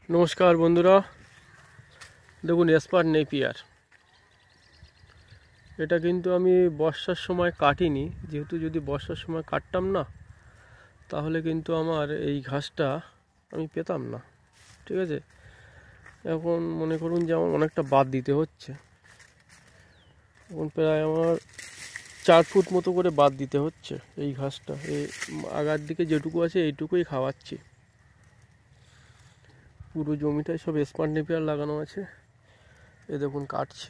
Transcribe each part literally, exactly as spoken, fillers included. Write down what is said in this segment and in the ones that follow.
নমস্কার বন্ধুরা, দেখুন স্পার নেপিয়ার। এটা কিন্তু আমি বর্ষার সময় কাটিনি, যেহেতু যদি বর্ষার সময় কাটতাম না তাহলে কিন্তু আমার এই ঘাসটা আমি পেতাম না। ঠিক আছে, এখন মনে করুন যে আমার অনেকটা বাদ দিতে হচ্ছে। এখন প্রায় আমার চার ফুট মতো করে বাদ দিতে হচ্ছে এই ঘাসটা। এই আগার দিকে যেটুকু আছে এইটুকুই খাওয়াচ্ছি। পুরো জমিটায় সব স্পার নেপিয়ার লাগানো আছে। এ দেখুন কাটছে,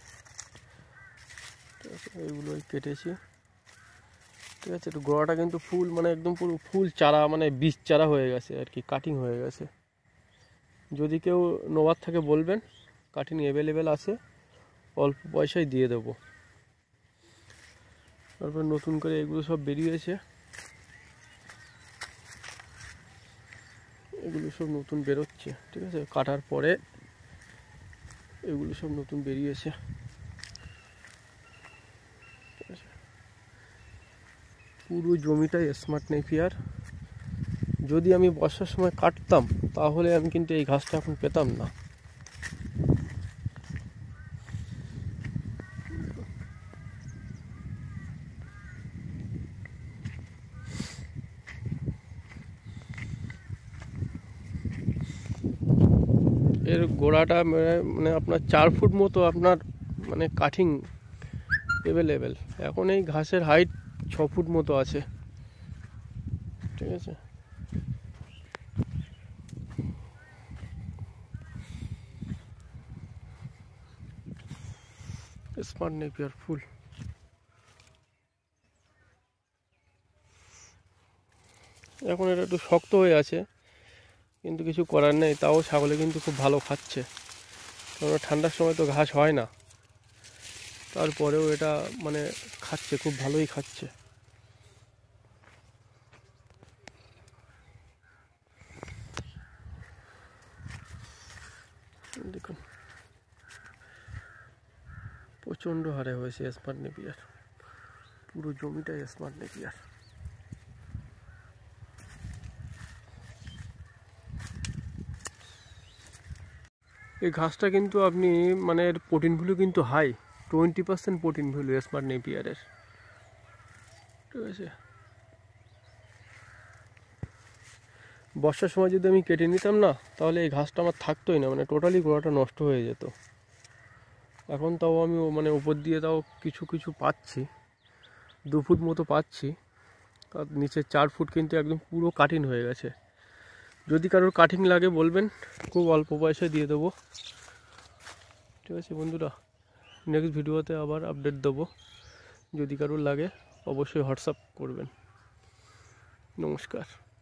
ঠিক আছে, এইগুলোই কেটেছি। ঠিক আছে, একটু গোড়াটা কিন্তু ফুল, মানে একদম পুরো ফুল চারা, মানে বীজ চারা হয়ে গেছে আর কি, কাটিং হয়ে গেছে। যদি কেউ নেওয়ার থাকে বলবেন, কাটিং অ্যাভেলেবেল আছে, অল্প পয়সায় দিয়ে দেবো। তারপর নতুন করে এগুলো সব বেরিয়েছে, এগুলো সব নতুন বেরোচ্ছে। ঠিক আছে, কাটার পরে এগুলো সব নতুন বেরিয়েছে। পুরো জমিটাই স্মার্ট নেপিয়ার। যদি আমি বর্ষার সময় কাটতাম তাহলে আমি কিন্তু এই ঘাসটা এখন পেতাম না। এর গোড়াটা মানে আপনার চার ফুট মতো আপনার মানে কাটিং অ্যাভেলেবেল। এখন এই ঘাসের হাইট ছ ফুট মতো আছে। ঠিক আছে, স্মার্ট নেপিয়ার ফুল। এখন এটা একটু শক্ত হয়ে আছে, কিন্তু কিছু করার নেই। তাও ছাগলে কিন্তু খুব ভালো খাচ্ছে, কারণ ঠান্ডার সময় তো ঘাস হয় না। তারপরেও এটা মানে খাচ্ছে, খুব ভালোই খাচ্ছে। দেখুন প্রচণ্ড হারে হয়েছে স্মার্ট নেপিয়ার, পুরো জমিটাই স্মার্ট নেপিয়ার। এই ঘাসটা কিন্তু আপনি মানে এর প্রোটিন ভ্যালু কিন্তু high, twenty percent protein value smart নেপিয়ারের। ঠিক আছে, বর্ষার সময় যদি আমি কেটে নিতাম না তাহলে এই ঘাসটা আমার থাকতোই না, মানে টোটালি গোড়াটা নষ্ট হয়ে যেত। এখন তাও আমি মানে উপর দিয়ে তাও কিছু কিছু পাচ্ছি, দু ফুট মতো পাচ্ছি। তার নিচে চার ফুট কিন্তু একদম পুরো কাটিং হয়ে গেছে। যদি কারোর কাটিং লাগে বলবেন, খুব অল্প পয়সায় দিয়ে দেবো। ঠিক আছে বন্ধুরা, নেক্সট ভিডিওতে আবার আপডেট দেবো। যদি কারোর লাগে অবশ্যই হোয়াটসঅ্যাপ করবেন। নমস্কার।